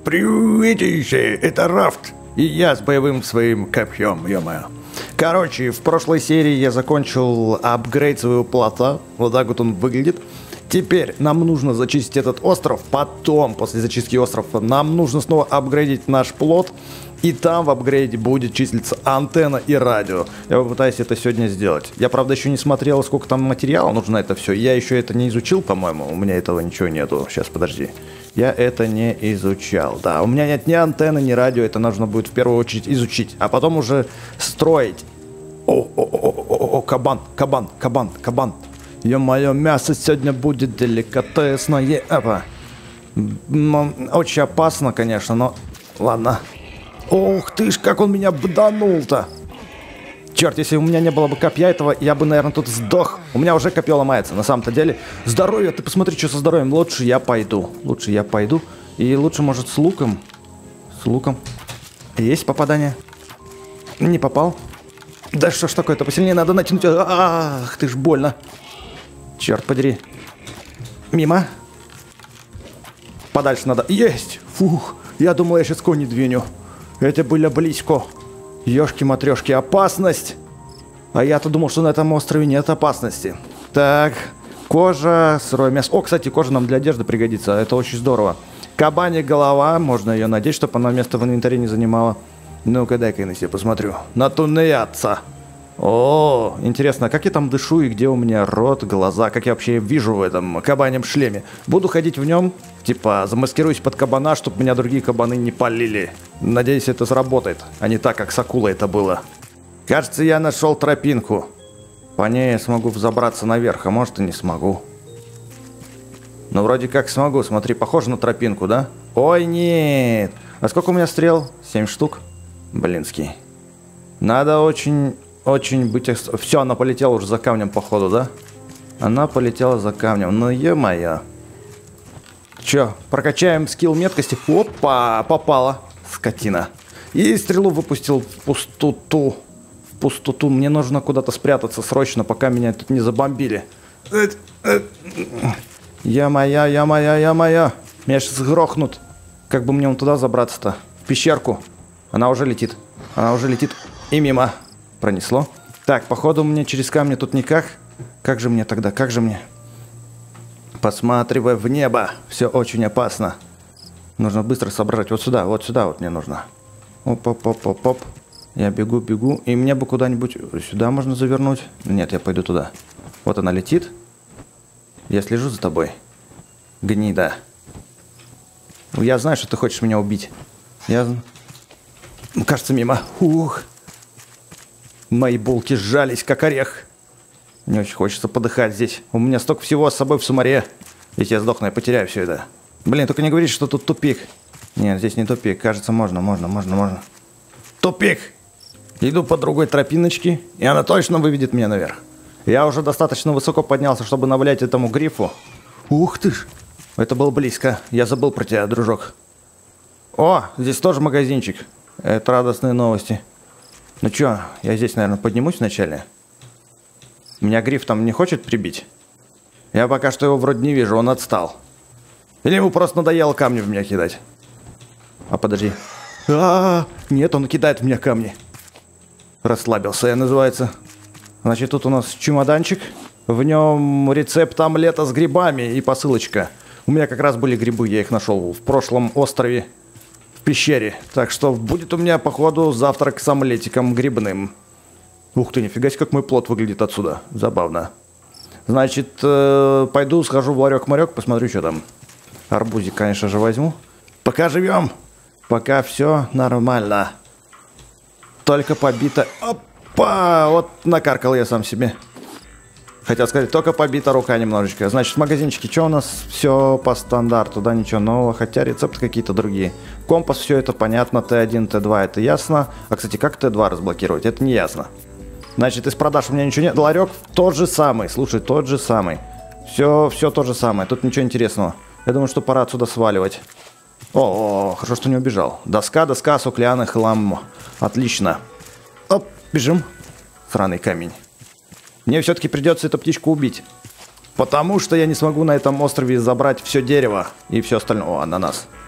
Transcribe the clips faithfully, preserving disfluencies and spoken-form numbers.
Приветище, это Рафт. И я с боевым своим копьем, ё-моё. Короче, в прошлой серии я закончил апгрейд своего плота. Вот так вот он выглядит. Теперь нам нужно зачистить этот остров. Потом, после зачистки острова, нам нужно снова апгрейдить наш плот. И там в апгрейде будет числиться антенна и радио. Я попытаюсь это сегодня сделать. Я, правда, еще не смотрел, сколько там материала нужно на это все. Я еще это не изучил, по-моему. У меня этого ничего нету. Сейчас, подожди. Я это не изучал. Да, у меня нет ни антенны, ни радио. Это нужно будет в первую очередь изучить. А потом уже строить. О-о-о-о-о, кабан, кабан, кабан, кабан. Ё-моё, мясо сегодня будет деликатесное. Опа. Очень опасно, конечно, но... Ладно. Ух ты ж, как он меня бданул-то. Черт, если у меня не было бы копья этого, я бы, наверное, тут сдох. У меня уже копье ломается, на самом-то деле. Здоровье, ты посмотри, что со здоровьем. Лучше я пойду. Лучше я пойду. И лучше, может, с луком. С луком. Есть попадание? Не попал. Да что ж такое-то, посильнее надо натянуть. Ах, ты ж больно. Черт подери. Мимо. Подальше надо. Есть. Фух, я думал, я сейчас кони двиню. Это было близко. Ёшки-матрёшки, опасность. А я-то думал, что на этом острове нет опасности. Так, кожа, сырое мясо. О, кстати, кожа нам для одежды пригодится. Это очень здорово. Кабанья голова. Можно ее надеть, чтобы она место в инвентаре не занимала. Ну-ка, дай-ка я на себя посмотрю. Натунеяться. О, интересно, как я там дышу и где у меня рот, глаза, как я вообще вижу в этом кабаньем шлеме. Буду ходить в нем, типа замаскируюсь под кабана, чтобы меня другие кабаны не палили. Надеюсь, это сработает, а не так, как с акулой это было. Кажется, я нашел тропинку. По ней я смогу взобраться наверх, а может и не смогу. Ну, вроде как смогу, смотри, похоже на тропинку, да? Ой, нет. А сколько у меня стрел? Семь штук? Блинский. Надо очень... Очень быть... Все, она полетела уже за камнем, походу, да? Она полетела за камнем. Ну, е-моё. Че, прокачаем скилл меткости. Опа, попала. Скотина. И стрелу выпустил в пустоту. В пустоту. Мне нужно куда-то спрятаться срочно, пока меня тут не забомбили. Я-моя, я-моя, я-моя. Меня сейчас грохнут. Как бы мне вон туда забраться-то? В пещерку. Она уже летит. Она уже летит. И мимо. Пронесло. Так, походу мне через камни тут никак. Как же мне тогда, как же мне? Посматривай в небо. Все очень опасно. Нужно быстро соображать. Вот сюда, вот сюда вот мне нужно. Оп-оп-оп-оп-оп. Я бегу, бегу. И мне бы куда-нибудь сюда можно завернуть. Нет, я пойду туда. Вот она летит. Я слежу за тобой. Гнида. Я знаю, что ты хочешь меня убить. Я... Кажется, мимо. Ух. Мои булки сжались, как орех. Не очень хочется подыхать здесь. У меня столько всего с собой в сумаре. Если я сдохну, я потеряю все это. Блин, только не говорите, что тут тупик. Нет, здесь не тупик. Кажется, можно, можно, можно, можно. Тупик! Иду по другой тропиночке, и она точно выведет меня наверх. Я уже достаточно высоко поднялся, чтобы навалять этому грифу. Ух ты ж! Это было близко. Я забыл про тебя, дружок. О, здесь тоже магазинчик. Это радостные новости. Ну чё, я здесь, наверное, поднимусь вначале. Меня гриф там не хочет прибить? Я пока что его вроде не вижу, он отстал. Или ему просто надоело камни в меня кидать? А подожди. А-а-а! Нет, он кидает в меня камни. Расслабился я, называется. Значит, тут у нас чемоданчик. В нем рецепт омлета с грибами и посылочка. У меня как раз были грибы, я их нашел в прошлом острове. В пещере. Так что будет у меня, походу, завтрак с омлетиком грибным. Ух ты, нифига себе, как мой плот выглядит отсюда. Забавно. Значит, э, пойду, схожу в ларек-марек, посмотрю, что там. Арбузик, конечно же, возьму. Пока живем. Пока все нормально. Только побито... Опа! Вот накаркал я сам себе. Хотел сказать, только побита рука немножечко. Значит, в магазинчике что у нас? Все по стандарту, да, ничего нового. Хотя рецепты какие-то другие. Компас, все это понятно. Т один, Т два, это ясно. А, кстати, как Т два разблокировать? Это не ясно. Значит, из продаж у меня ничего нет. Ларек тот же самый. Слушай, тот же самый. Все, все то же самое. Тут ничего интересного. Я думаю, что пора отсюда сваливать. О, -о, -о хорошо, что не убежал. Доска, доска, суклянный хлам. Отлично. Оп, бежим. Сраный камень. Мне все-таки придется эту птичку убить. Потому что я не смогу на этом острове забрать все дерево и все остальное. О, ананас.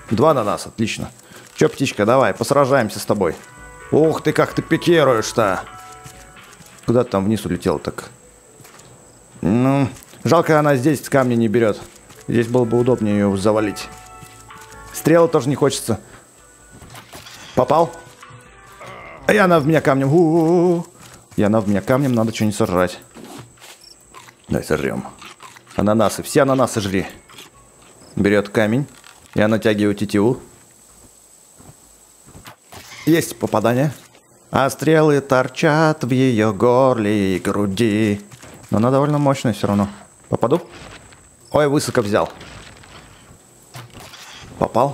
Два на нас, отлично. Че, птичка, давай, посражаемся с тобой. Ух ты, как ты пикируешь-то. Куда ты там вниз улетел так? Ну, жалко, она здесь камни не берет. Здесь было бы удобнее ее завалить. Стрелы тоже не хочется. Попал? И она в меня камнем. У-у-у. И она в меня камнем, надо что-нибудь сожрать. Давай сожрем. Ананасы, все ананасы жри. Берет камень. Я натягиваю тетиву. Есть попадание. А стрелы торчат в ее горле и груди. Но она довольно мощная все равно. Попаду? Ой, высоко взял. Попал.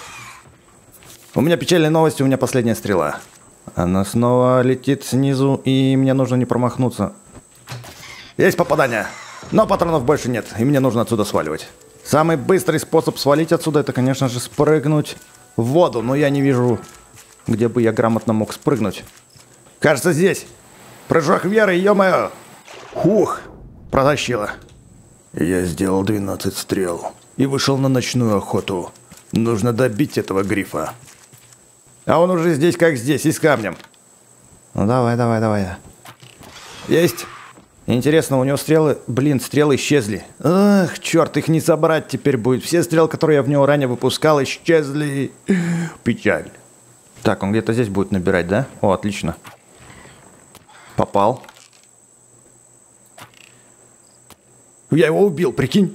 У меня печальная новость, у меня последняя стрела. Она снова летит снизу, и мне нужно не промахнуться. Есть попадание. Но патронов больше нет, и мне нужно отсюда сваливать. Самый быстрый способ свалить отсюда, это, конечно же, спрыгнуть в воду. Но я не вижу, где бы я грамотно мог спрыгнуть. Кажется, здесь. Прыжок веры, ё-моё. Ух, протащило. Я сделал двенадцать стрел и вышел на ночную охоту. Нужно добить этого грифа. А он уже здесь как здесь, и с камнем. Ну давай, давай, давай. Есть. Интересно, у него стрелы... Блин, стрелы исчезли. Ах, черт, их не собрать теперь будет. Все стрелы, которые я в него ранее выпускал, исчезли. Печаль. Так, он где-то здесь будет набирать, да? О, отлично. Попал. Я его убил, прикинь.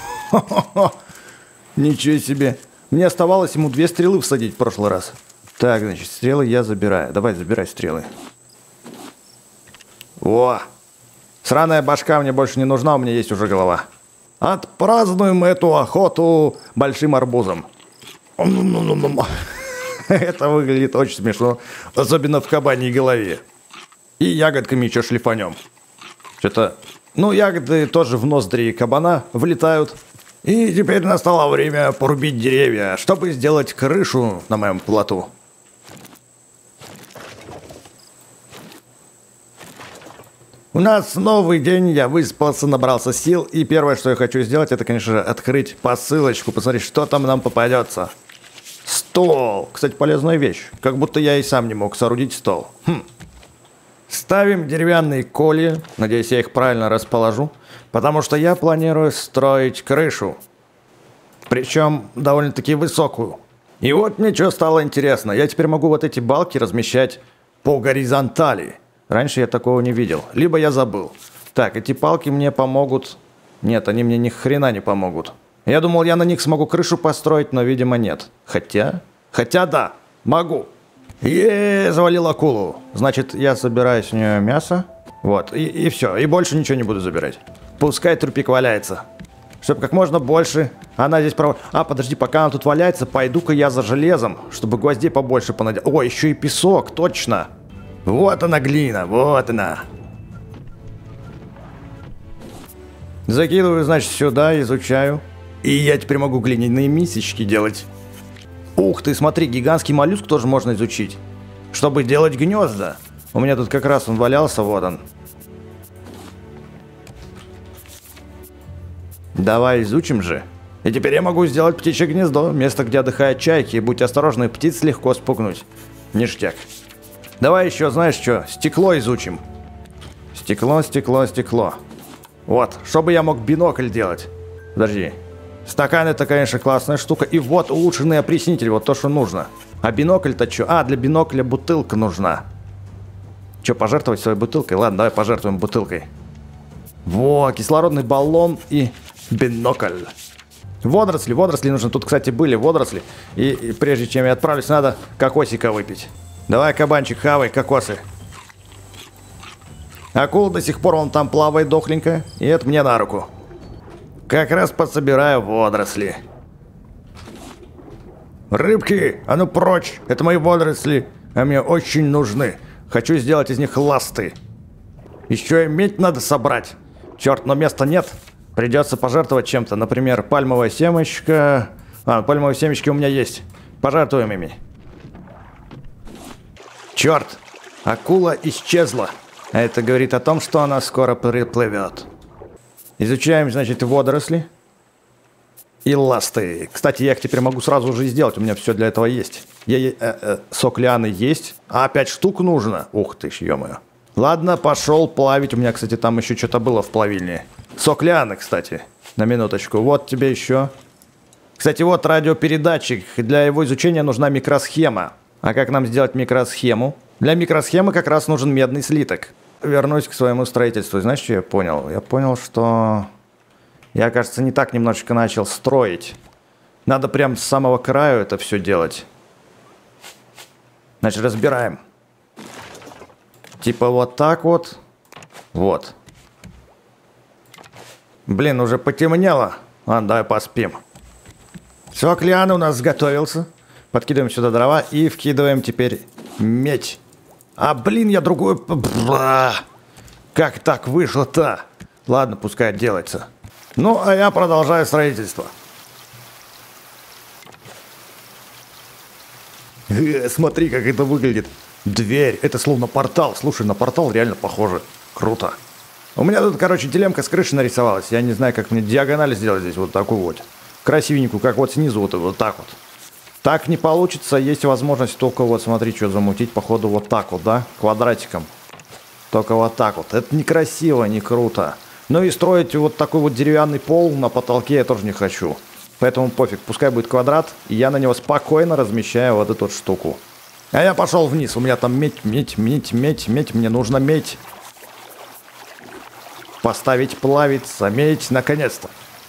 Ничего себе. Мне оставалось ему две стрелы всадить в прошлый раз. Так, значит, стрелы я забираю. Давай, забирай стрелы. О! Сраная башка мне больше не нужна, у меня есть уже голова. Отпразднуем эту охоту большим арбузом. Это выглядит очень смешно. Особенно в кабаньей голове. И ягодками еще шлифанем. Что-то... Ну, ягоды тоже в ноздри кабана влетают. И теперь настало время порубить деревья, чтобы сделать крышу на моем плоту. У нас новый день, я выспался, набрался сил. И первое, что я хочу сделать, это, конечно же, открыть посылочку. Посмотреть, что там нам попадется. Стол. Кстати, полезная вещь. Как будто я и сам не мог соорудить стол. Хм. Ставим деревянные колья. Надеюсь, я их правильно расположу. Потому что я планирую строить крышу. Причем довольно-таки высокую. И вот мне что стало интересно. Я теперь могу вот эти балки размещать по горизонтали. Раньше я такого не видел. Либо я забыл. Так, эти палки мне помогут. Нет, они мне ни хрена не помогут. Я думал, я на них смогу крышу построить, но, видимо, нет. Хотя... Хотя да, могу. Еее, завалил акулу. Значит, я собираю с нее мясо. Вот, и, и все. И больше ничего не буду забирать. Пускай трупик валяется. Чтобы как можно больше... Она здесь... Пров... А, подожди, пока она тут валяется, пойду-ка я за железом, чтобы гвоздей побольше понадел. О, еще и песок, точно. Вот она глина, вот она. Закидываю, значит, сюда, изучаю. И я теперь могу глиняные мисочки делать. Ух ты, смотри, гигантский моллюск тоже можно изучить. Чтобы делать гнезда. У меня тут как раз он валялся, вот он. Давай изучим же. И теперь я могу сделать птичье гнездо. Место, где отдыхают чайки. И будь осторожны, птиц легко спугнуть. Ништяк. Давай еще, знаешь что, стекло изучим. Стекло, стекло, стекло. Вот, чтобы я мог бинокль делать. Подожди. Стакан это, конечно, классная штука. И вот улучшенный опреснитель, вот то, что нужно. А бинокль-то что? А, для бинокля бутылка нужна. Че, пожертвовать своей бутылкой? Ладно, давай пожертвуем бутылкой. Во, кислородный баллон и бинокль. Водоросли, водоросли нужны. Тут, кстати, были водоросли. И, и прежде чем я отправлюсь, надо кокосика выпить. Давай, кабанчик, хавай кокосы. Акула до сих пор вон там плавает дохленькая. И это мне на руку. Как раз подсобираю водоросли. Рыбки, а ну прочь. Это мои водоросли, а мне очень нужны. Хочу сделать из них ласты. Еще и медь надо собрать. Черт, но места нет. Придется пожертвовать чем-то. Например, пальмовая семечка. А, пальмовые семечки у меня есть. Пожертвуем ими. Черт, акула исчезла. А это говорит о том, что она скоро приплывет. Изучаем, значит, водоросли. И ласты. Кстати, я их теперь могу сразу же сделать. У меня все для этого есть. Я, э, э, сок лианы есть. А пять штук нужно. Ух ты ж, ё-моё. Ладно, пошел плавить. У меня, кстати, там еще что-то было в плавильне. Сок лианы, кстати. На минуточку. Вот тебе еще. Кстати, вот радиопередатчик. Для его изучения нужна микросхема. А как нам сделать микросхему? Для микросхемы как раз нужен медный слиток. Вернусь к своему строительству. Знаешь, что я понял? Я понял, что... Я, кажется, не так немножечко начал строить. Надо прям с самого краю это все делать. Значит, разбираем. Типа вот так вот. Вот. Блин, уже потемнело. Ладно, давай поспим. Сок лианы у нас сготовился. Подкидываем сюда дрова и вкидываем теперь медь. А, блин, я другую... Бла! Как так вышло-то? Ладно, пускай делается. Ну, а я продолжаю строительство. Э, смотри, как это выглядит. Дверь. Это словно портал. Слушай, на портал реально похоже. Круто. У меня тут, короче, телемка с крыши нарисовалась. Я не знаю, как мне диагональ сделать здесь. Вот такую вот. Красивенькую, как вот снизу. Вот, вот так вот. Так не получится. Есть возможность только вот, смотри, что замутить. Походу вот так вот, да? Квадратиком. Только вот так вот. Это некрасиво, не круто. Ну и строить вот такой вот деревянный пол на потолке я тоже не хочу. Поэтому пофиг, пускай будет квадрат, и я на него спокойно размещаю вот эту вот штуку. А я пошел вниз, у меня там медь, медь, медь, медь, медь, мне нужно медь. Поставить плавиться, медь, наконец-то.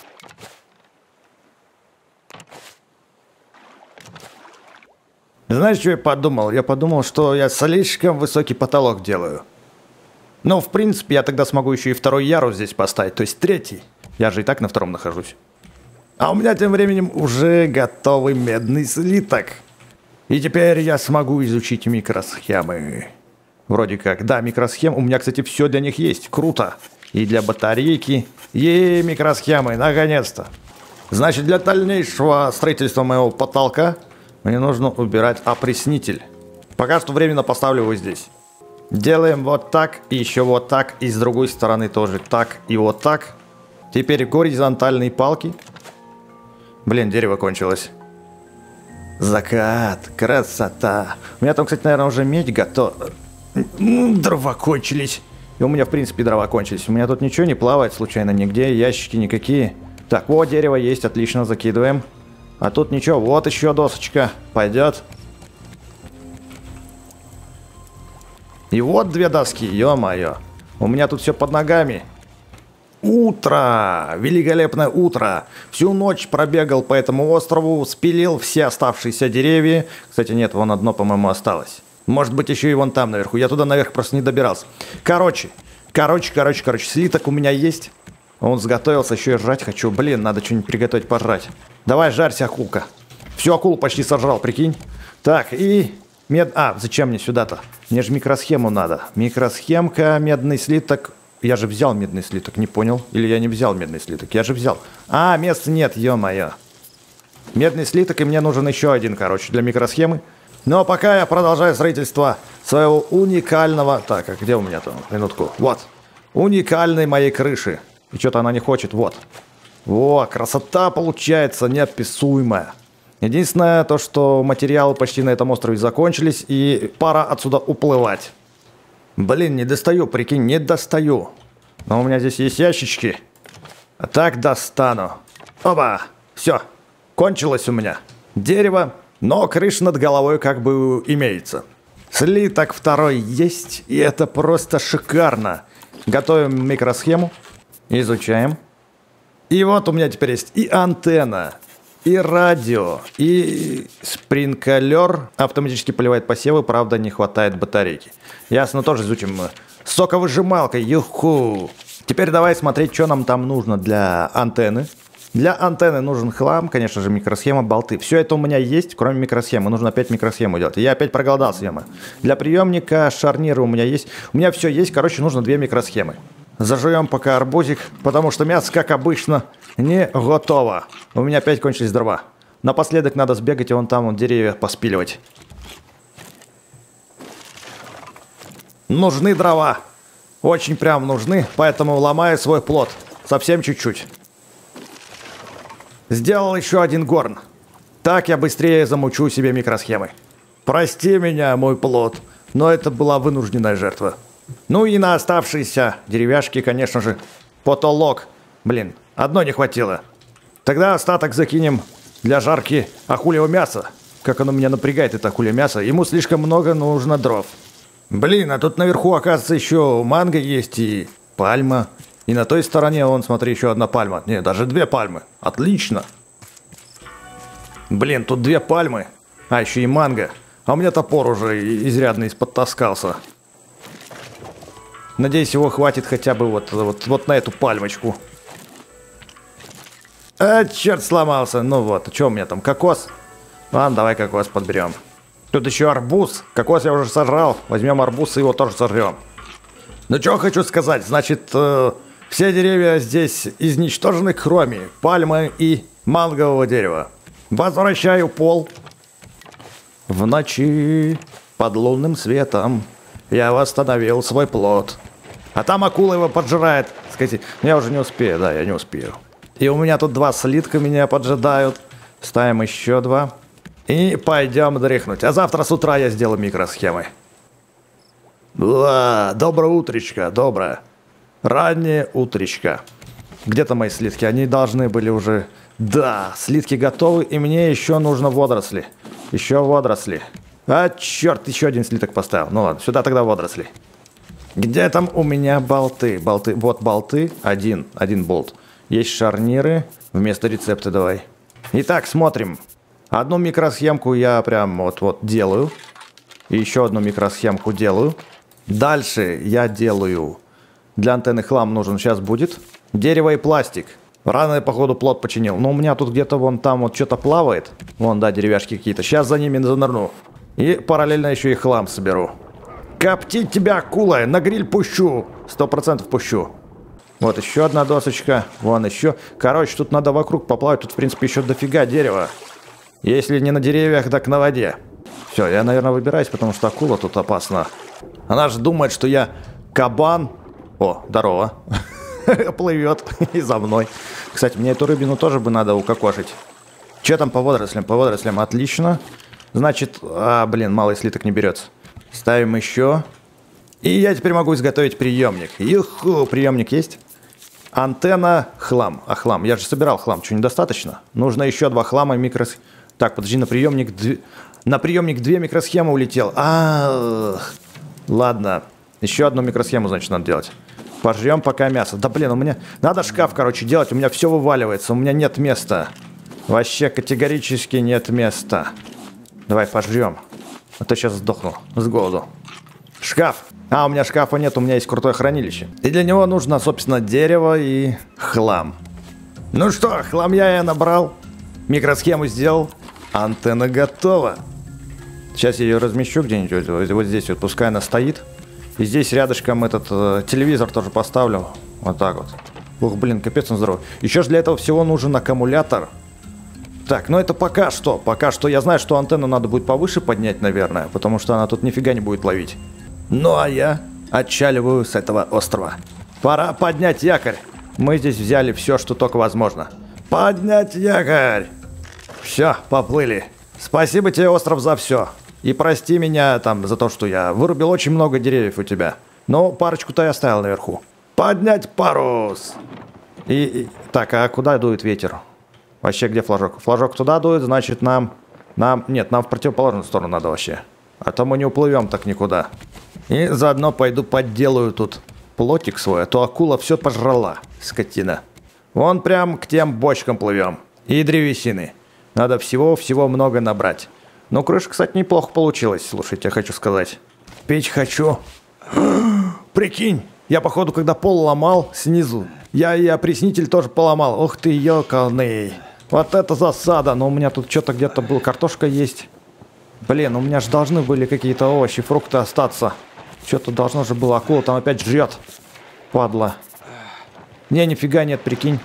Знаешь, что я подумал? Я подумал, что я слишком высокий потолок делаю. Ну, в принципе, я тогда смогу еще и второй ярус здесь поставить, то есть третий. Я же и так на втором нахожусь. А у меня тем временем уже готовый медный слиток. И теперь я смогу изучить микросхемы. Вроде как, да, микросхем. У меня, кстати, все для них есть. Круто. И для батарейки. И микросхемы, наконец-то. Значит, для дальнейшего строительства моего потолка мне нужно убирать опреснитель. Пока что временно поставлю его здесь. Делаем вот так, и еще вот так, и с другой стороны тоже так, и вот так. Теперь горизонтальные палки. Блин, дерево кончилось. Закат, красота. У меня там, кстати, наверное, уже медь готова. Дрова кончились. И у меня, в принципе, дрова кончились. У меня тут ничего не плавает случайно нигде, ящики никакие. Так, вот дерево есть, отлично, закидываем. А тут ничего, вот еще досочка. Пойдет. И вот две доски, ё-моё. У меня тут все под ногами. Утро! Великолепное утро! Всю ночь пробегал по этому острову, спилил все оставшиеся деревья. Кстати, нет, вон одно, по-моему, осталось. Может быть, еще и вон там наверху. Я туда наверх просто не добирался. Короче, короче, короче, короче, слиток у меня есть. Он сготовился, еще и жрать хочу. Блин, надо что-нибудь приготовить пожрать. Давай, жарься, акулка. Всю акулу почти сожрал, прикинь. Так, и... Мед... А, зачем мне сюда-то? Мне же микросхему надо. Микросхемка, медный слиток. Я же взял медный слиток, не понял. Или я не взял медный слиток? Я же взял. А, места нет, ё-моё. Медный слиток, и мне нужен еще один, короче, для микросхемы. Но пока я продолжаю строительство своего уникального... Так, а где у меня там? Минутку. Вот. Уникальной моей крыши. И что-то она не хочет. Вот. Во, красота получается неописуемая. Единственное, то, что материалы почти на этом острове закончились, и пора отсюда уплывать. Блин, не достаю, прикинь, не достаю. Но у меня здесь есть ящички. А так достану. Оба! Все, кончилось у меня. Дерево, но крыша над головой как бы имеется. Слиток второй есть, и это просто шикарно. Готовим микросхему, изучаем. И вот у меня теперь есть и антенна, и радио, и спринклер. Автоматически поливает посевы, правда, не хватает батарейки. Ясно, тоже изучим. Соковыжималка, юху. Теперь давай смотреть, что нам там нужно для антенны. Для антенны нужен хлам, конечно же, микросхема, болты. Все это у меня есть, кроме микросхемы. Нужно опять микросхему делать. Я опять проголодался, яма. Для приемника шарниры у меня есть. У меня все есть, короче, нужно две микросхемы. Зажуем пока арбузик, потому что мясо, как обычно, не готово. У меня опять кончились дрова. Напоследок надо сбегать и вон там вон деревья поспиливать. Нужны дрова. Очень прям нужны, поэтому ломаю свой плод. Совсем чуть-чуть. Сделал еще один горн. Так я быстрее замучу себе микросхемы. Прости меня, мой плод, но это была вынужденная жертва. Ну и на оставшиеся деревяшки, конечно же, потолок. Блин, одной не хватило. Тогда остаток закинем для жарки акульего мяса. Как оно меня напрягает, это акулье мясо. Ему слишком много нужно дров. Блин, а тут наверху, оказывается, еще манго есть и пальма. И на той стороне, вон, смотри, еще одна пальма. Не, даже две пальмы. Отлично. Блин, тут две пальмы. А, еще и манго. А у меня топор уже изрядно исподтаскался. Надеюсь, его хватит хотя бы вот, вот, вот на эту пальмочку. А, черт, сломался. Ну вот, а что у меня там, кокос? Ладно, давай кокос подберем. Тут еще арбуз. Кокос я уже сожрал. Возьмем арбуз и его тоже сожрем. Ну, что хочу сказать. Значит, э, все деревья здесь изничтожены, кроме пальмы и мангового дерева. Возвращаю пол. В ночи под лунным светом я восстановил свой плод. А там акула его поджирает. Скажите, я уже не успею, да, я не успею. И у меня тут два слитка меня поджидают. Ставим еще два. И пойдем дрыхнуть. А завтра с утра я сделаю микросхемы. Уа, доброе утречко, доброе. Раннее утречко. Где-то мои слитки? Они должны были уже... Да, слитки готовы, и мне еще нужно водоросли. Еще водоросли. А, черт, еще один слиток поставил. Ну ладно, сюда тогда водоросли. Где там у меня болты? Болты, вот болты. Один, один болт. Есть шарниры. Вместо рецепта давай. Итак, смотрим. Одну микросхемку я прям вот-вот делаю. И еще одну микросхемку делаю. Дальше я делаю... Для антенны хлам нужен, сейчас будет. Дерево и пластик. Рано я, походу, плот починил. Но у меня тут где-то вон там вот что-то плавает. Вон, да, деревяшки какие-то. Сейчас за ними занырну. И параллельно еще и хлам соберу. Коптить тебя, акула! На гриль пущу! Сто процентов пущу. Вот еще одна досочка. Вон еще. Короче, тут надо вокруг поплавать. Тут, в принципе, еще дофига дерева. Если не на деревьях, так на воде. Все, я, наверное, выбираюсь, потому что акула тут опасна. Она же думает, что я кабан. О, здорово. Плывет и за мной. Кстати, мне эту рыбину тоже бы надо укокошить. Че там по водорослям? По водорослям отлично. Значит, а, блин, малый слиток не берется. Ставим еще. И я теперь могу изготовить приемник. Юху, приемник есть. Антенна, хлам. А хлам, я же собирал хлам, что недостаточно? Нужно еще два хлама, микрос... Так, подожди, на приемник... Дв... На приемник две микросхемы улетел. А, ладно. Еще одну микросхему, значит, надо делать. Пожрем пока мясо. Да блин, у меня... Надо шкаф, короче, делать. У меня все вываливается. У меня нет места. Вообще категорически нет места. Давай пожрем. А то сейчас сдохну с голоду. Шкаф. А, у меня шкафа нет, у меня есть крутое хранилище. И для него нужно, собственно, дерево и хлам. Ну что, хлам я набрал. Микросхему сделал. Антенна готова. Сейчас я ее размещу где-нибудь. Вот здесь вот, пускай она стоит. И здесь рядышком этот э, телевизор тоже поставлю. Вот так вот. Ух, блин, капец он здоровый. Еще же для этого всего нужен аккумулятор. Так, ну это пока что. Пока что я знаю, что антенну надо будет повыше поднять, наверное. Потому что она тут нифига не будет ловить. Ну а я отчаливаю с этого острова. Пора поднять якорь. Мы здесь взяли все, что только возможно. Поднять якорь. Все, поплыли. Спасибо тебе, остров, за все. И прости меня там за то, что я вырубил очень много деревьев у тебя. Но парочку-то я оставил наверху. Поднять парус. И, и... Так, а куда дует ветер? Вообще, где флажок? Флажок туда дует, значит нам... Нам... Нет, нам в противоположную сторону надо вообще. А то мы не уплывем так никуда. И заодно пойду подделаю тут плотик свой, а то акула все пожрала, скотина. Вон прям к тем бочкам плывем. И древесины. Надо всего-всего много набрать. Ну, крыша, кстати, неплохо получилась, слушайте, я хочу сказать. Печь хочу. Прикинь, я, походу, когда пол ломал снизу, я и опреснитель тоже поломал. Ух ты, ёканый. Вот это засада. Но у меня тут что-то где-то было, картошка есть. Блин, у меня же должны были какие-то овощи, фрукты остаться. Что-то должно же было, акула там опять жрет. Падла. Не, нифига нет, прикинь.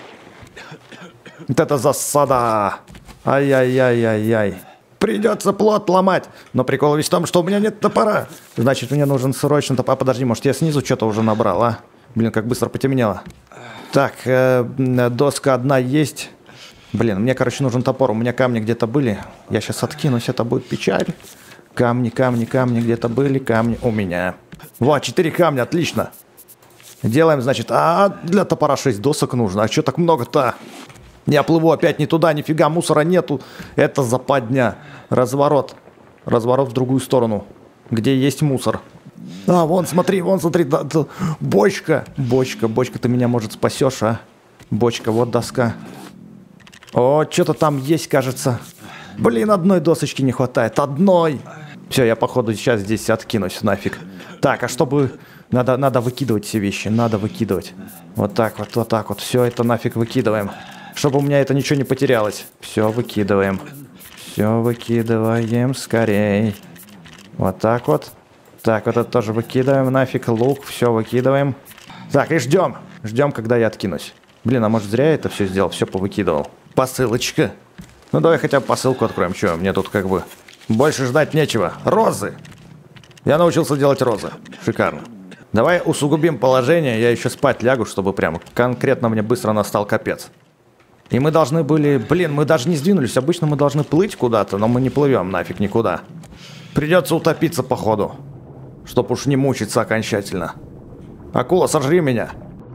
Вот это засада. Ай-яй-яй-яй-яй. Придется плот ломать. Но прикол весь в том, что у меня нет топора. Значит, мне нужен срочно топор. А, подожди, может, я снизу что-то уже набрал, а? Блин, как быстро потемнело. Так, э, доска одна есть. Блин, мне, короче, нужен топор. У меня камни где-то были. Я сейчас откинусь, это будет печаль. Камни, камни, камни где-то были. Камни у меня. Вот, четыре камня, отлично. Делаем, значит, а для топора шесть досок нужно. А что так много-то? Я плыву опять не туда, нифига, мусора нету. Это западня. Разворот. Разворот в другую сторону, где есть мусор. А, вон, смотри, вон, смотри. Да, да. Бочка. Бочка, бочка, ты меня, может, спасешь, а? Бочка, вот доска. О, что-то там есть, кажется. Блин, одной досочки не хватает. Одной. Все, я, походу, сейчас здесь откинусь нафиг. Так, а чтобы... Надо, надо выкидывать все вещи. Надо выкидывать. Вот так вот, вот так вот. Все это нафиг выкидываем. Чтобы у меня это ничего не потерялось. Все выкидываем. Все выкидываем скорей. Вот так вот. Так, вот это тоже выкидываем. Нафиг лук. Все выкидываем. Так, и ждем. Ждем, когда я откинусь. Блин, а может зря я это все сделал? Все повыкидывал. Посылочка. Ну давай хотя бы посылку откроем. Че, мне тут как бы больше ждать нечего. Розы. Я научился делать розы. Шикарно. Давай усугубим положение. Я еще спать лягу, чтобы прям конкретно мне быстро настал капец. И мы должны были... Блин, мы даже не сдвинулись. Обычно мы должны плыть куда-то, но мы не плывем нафиг никуда. Придется утопиться, походу. Чтоб уж не мучиться окончательно. Акула, сожри меня.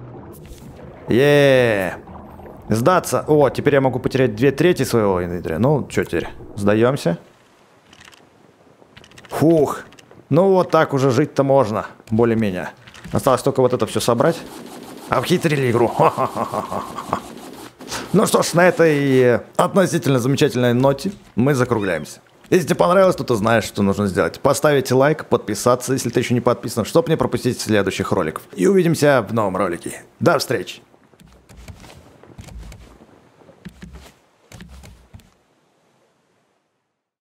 Еее. Сдаться. О, теперь я могу потерять две трети своего инвентаря. Ну, что теперь? Сдаемся. Фух. Ну, вот так уже жить-то можно. Более-менее. Осталось только вот это все собрать. Обхитрили игру. Ха-ха-ха-ха-ха. Ну что ж, на этой относительно замечательной ноте мы закругляемся. Если тебе понравилось, то ты знаешь, что нужно сделать. Поставить лайк, подписаться, если ты еще не подписан, чтобы не пропустить следующих роликов. И увидимся в новом ролике. До встречи!